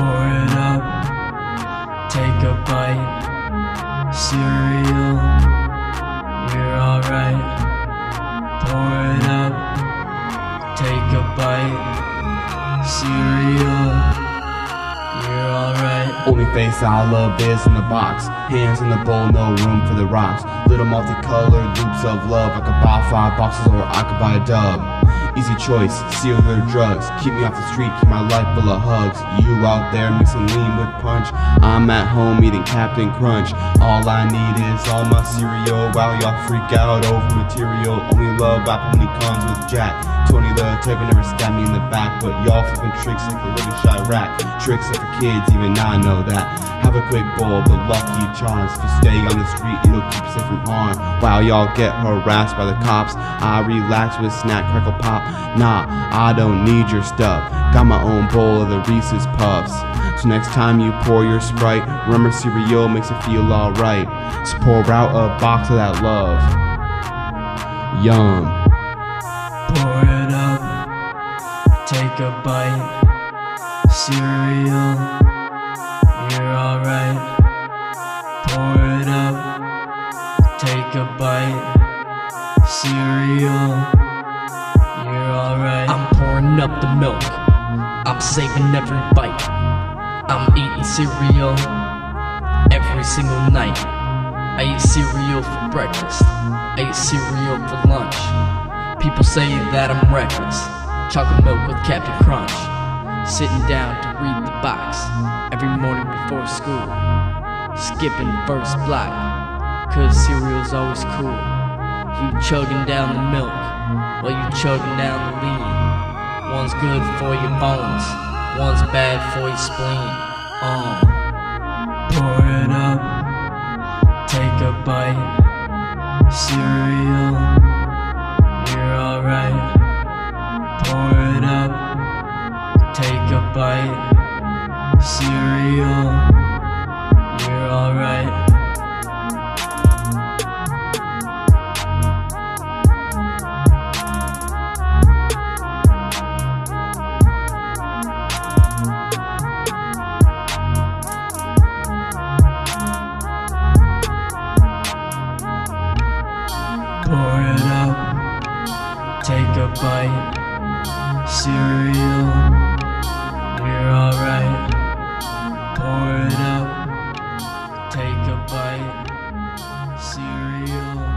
Pour it up, take a bite. Cereal, you're alright. Pour it up, take a bite. Cereal, you're alright. Only face I love is in the box. Hands in the bowl, no room for the rocks. Little multicolored loops of love. I could buy 5 boxes or I could buy a dub. Easy choice, cereal or drugs. Keep me off the street, keep my life full of hugs. You out there mixing lean with punch. I'm at home eating Captain Crunch. All I need is all my cereal. While y'all freak out over material. Only love Apple when he comes with Jack. Tony the Tiger never stabbed me in the back. But y'all flipping tricks like a living Chirac. Tricks are for kids, even I know that. Have a quick bowl of the Lucky Charms. If you stay on the street, it'll keep you safe from harm. While y'all get harassed by the cops, I relax with snack crackle pop. Nah, I don't need your stuff. Got my own bowl of the Reese's Puffs. So next time you pour your Sprite, remember cereal makes it feel alright. So pour out a box of that love. Yum. Pour it up, take a bite. Cereal, you're alright. Pour it up, take a bite. Cereal, you're alright. I'm pouring up the milk, I'm saving every bite. I'm eating cereal every single night. I eat cereal for breakfast, I eat cereal for lunch. People say that I'm reckless. Chocolate milk with Captain Crunch. Sitting down to read the box every morning before school. Skipping first block, cause cereal's always cool. You chugging down the milk while you chugging down the lean. One's good for your bones, one's bad for your spleen. Pour it up, take a bite. Cereal, you're alright. Pour it up, take a bite. Cereal, you're alright. Pour it up, take a bite. Cereal, you're alright. Pour it up, take a bite. Cereal.